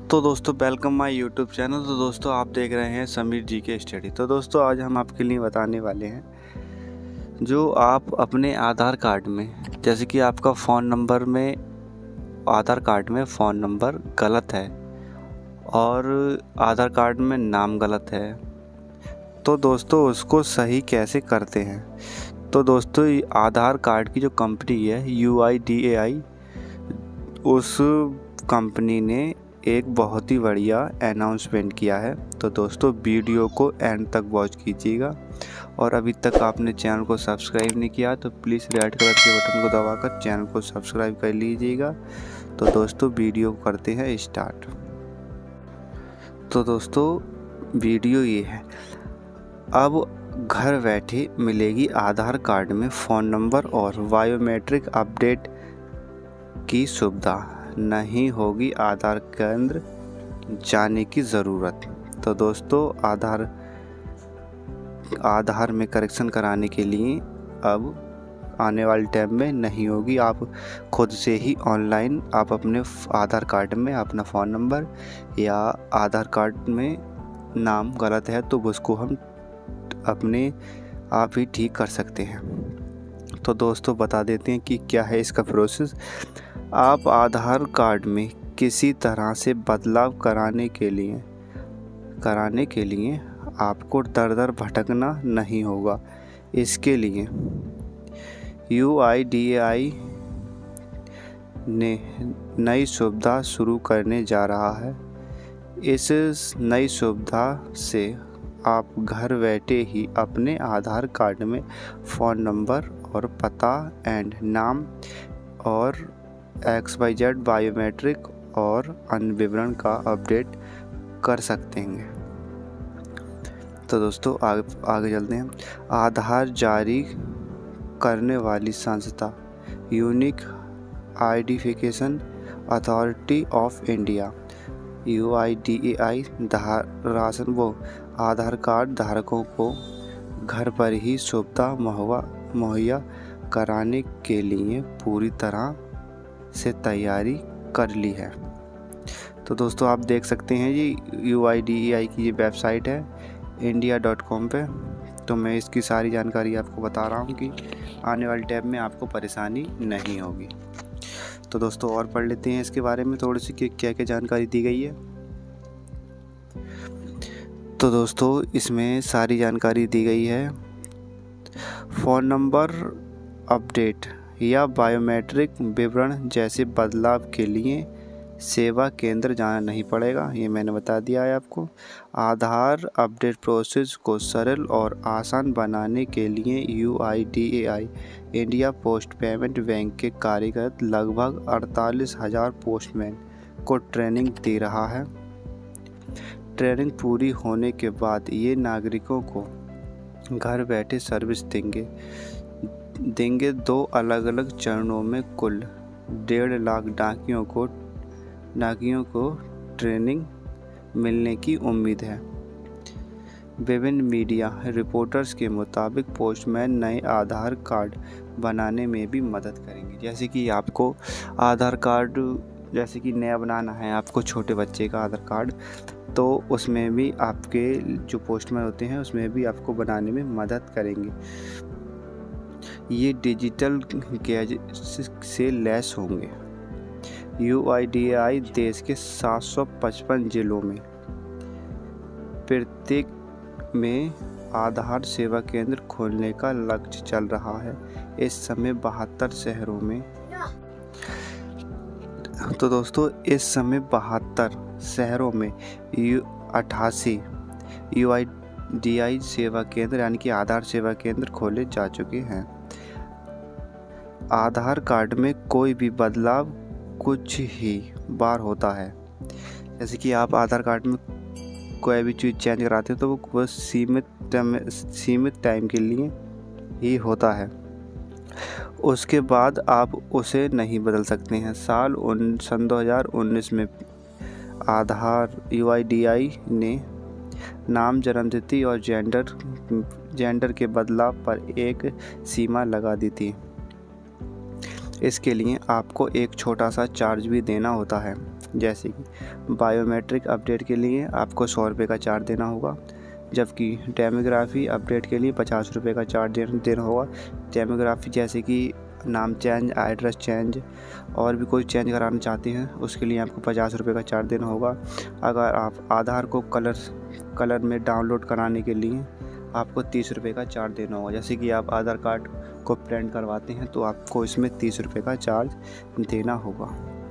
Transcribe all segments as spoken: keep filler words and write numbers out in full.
तो दोस्तों welcome my YouTube channel. तो दोस्तों आप देख रहे हैं समीर जी के स्टडी। तो दोस्तों आज हम आपके लिए बताने वाले हैं जो आप अपने आधार कार्ड में, जैसे कि आपका फ़ोन नंबर में, आधार कार्ड में फ़ोन नंबर गलत है और आधार कार्ड में नाम गलत है, तो दोस्तों उसको सही कैसे करते हैं। तो दोस्तों आधार कार्ड की जो कंपनी है यू आई डी ए आई, उस कंपनी ने एक बहुत ही बढ़िया अनाउंसमेंट किया है। तो दोस्तों वीडियो को एंड तक वॉच कीजिएगा और अभी तक आपने चैनल को सब्सक्राइब नहीं किया तो प्लीज़ रेड कलर के बटन को दबाकर चैनल को सब्सक्राइब कर लीजिएगा। तो दोस्तों वीडियो करते हैं स्टार्ट। तो दोस्तों वीडियो ये है, अब घर बैठे मिलेगी आधार कार्ड में फ़ोन नंबर और बायोमेट्रिक अपडेट की सुविधा, नहीं होगी आधार केंद्र जाने की ज़रूरत। तो दोस्तों आधार आधार में करेक्शन कराने के लिए अब आने वाले टाइम में नहीं होगी, आप खुद से ही ऑनलाइन आप अपने आधार कार्ड में अपना फ़ोन नंबर या आधार कार्ड में नाम गलत है तो उसको हम अपने आप ही ठीक कर सकते हैं। तो दोस्तों बता देते हैं कि क्या है इसका प्रोसेस। आप आधार कार्ड में किसी तरह से बदलाव कराने के लिए कराने के लिए आपको दर दर भटकना नहीं होगा। इसके लिए यू आई डी ए आई ने नई सुविधा शुरू करने जा रहा है। इस नई सुविधा से आप घर बैठे ही अपने आधार कार्ड में फ़ोन नंबर और पता एंड नाम और एक्स वाई जेड बायोमेट्रिक और अन्य विवरण का अपडेट कर सकते हैं। तो दोस्तों आगे आगे चलते हैं। आधार जारी करने वाली संस्था unique identification authority of India U I D A I ration वो आधार कार्ड धारकों को घर पर ही सुविधा मुहैया कराने के लिए पूरी तरह से तैयारी कर ली है। तो दोस्तों आप देख सकते हैं ये यू आई डी ए आई की ये वेबसाइट है इंडिया डॉट कॉम पे। तो मैं इसकी सारी जानकारी आपको बता रहा हूँ कि आने वाले टाइम में आपको परेशानी नहीं होगी। तो दोस्तों और पढ़ लेते हैं इसके बारे में थोड़ी सी कि क्या क्या जानकारी दी गई है। तो दोस्तों इसमें सारी जानकारी दी गई है। फ़ोन नंबर अपडेट या बायोमेट्रिक विवरण जैसे बदलाव के लिए सेवा केंद्र जाना नहीं पड़ेगा, ये मैंने बता दिया है आपको। आधार अपडेट प्रोसेस को सरल और आसान बनाने के लिए U I D A I India post payment bank के कार्यरत लगभग अड़तालीस हज़ार पोस्टमैन को ट्रेनिंग दे रहा है। ट्रेनिंग पूरी होने के बाद ये नागरिकों को घर बैठे सर्विस देंगे देंगे दो अलग अलग चरणों में कुल डेढ़ लाख डाकियों को डाकियों को ट्रेनिंग मिलने की उम्मीद है। विभिन्न मीडिया रिपोर्टर्स के मुताबिक पोस्टमैन नए आधार कार्ड बनाने में भी मदद करेंगे। जैसे कि आपको आधार कार्ड जैसे कि नया बनाना है आपको, छोटे बच्चे का आधार कार्ड, तो उसमें भी आपके जो पोस्टमैन होते हैं उसमें भी आपको बनाने में मदद करेंगे। ये डिजिटल गैजेट से लैस होंगे। U I D A I देश के सात सौ पचपन जिलों में प्रत्येक में आधार सेवा केंद्र खोलने का लक्ष्य चल रहा है। इस समय बहत्तर शहरों में तो दोस्तों इस समय बहत्तर शहरों में यू अट्ठासी यू आई डी ए आई सेवा केंद्र यानी कि आधार सेवा केंद्र खोले जा चुके हैं। आधार कार्ड में कोई भी बदलाव कुछ ही बार होता है। जैसे कि आप आधार कार्ड में कोई भी चीज़ चेंज कराते हैं तो वो बस सीमित टाइम सीमित टाइम के लिए ही होता है, उसके बाद आप उसे नहीं बदल सकते हैं। साल उन सन दो हज़ार उन्नीस में आधार यू आई डी ए आई ने नाम, जन्मतिथि और जेंडर जेंडर के बदलाव पर एक सीमा लगा दी थी। इसके लिए आपको एक छोटा सा चार्ज भी देना होता है। जैसे कि बायोमेट्रिक अपडेट के लिए आपको सौ रुपये का चार्ज देना होगा, जबकि डेमोग्राफी अपडेट के लिए पचास रुपये का चार्ज देना होगा। डेमोग्राफी जैसे कि नाम चेंज, एड्रेस चेंज और भी कोई चेंज कराना चाहते हैं उसके लिए आपको पचास रुपये का चार्ज देना होगा। अगर आप आधार को कलर कलर में डाउनलोड कराने के लिए आपको तीस रुपये का चार्ज देना होगा। जैसे कि आप आधार कार्ड को प्रिंट करवाते हैं तो आपको इसमें तीस रुपये का चार्ज देना होगा।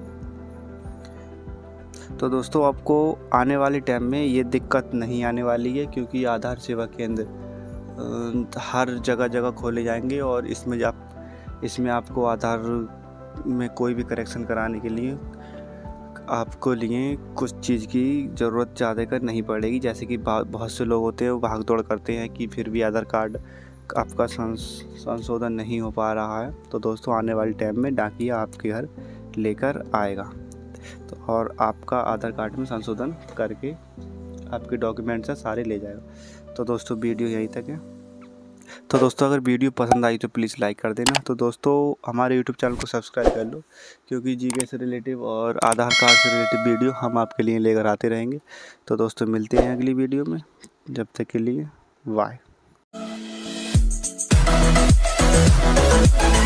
तो दोस्तों आपको आने वाले टाइम में ये दिक्कत नहीं आने वाली है, क्योंकि आधार सेवा केंद्र हर जगह जगह खोले जाएंगे और इसमें आप इसमें आपको आधार में कोई भी करेक्शन कराने के लिए आपको लिए कुछ चीज़ की ज़रूरत ज़्यादा कर नहीं पड़ेगी। जैसे कि बहुत से लोग होते हैं वो भाग दौड़ करते हैं कि फिर भी आधार कार्ड आपका संशोधन नहीं हो पा रहा है। तो दोस्तों आने वाले टाइम में डाकिया आपके घर लेकर आएगा तो और आपका आधार कार्ड में संशोधन करके आपके डॉक्यूमेंट्स सारे ले जाएगा। तो दोस्तों वीडियो यहीं तक है। तो दोस्तों अगर वीडियो पसंद आई तो प्लीज़ लाइक कर देना। तो दोस्तों हमारे यूट्यूब चैनल को सब्सक्राइब कर लो, क्योंकि जीके से रिलेटिव और आधार कार्ड से रिलेटिव वीडियो हम आपके लिए लेकर आते रहेंगे। तो दोस्तों मिलते हैं अगली वीडियो में, जब तक के लिए बाय।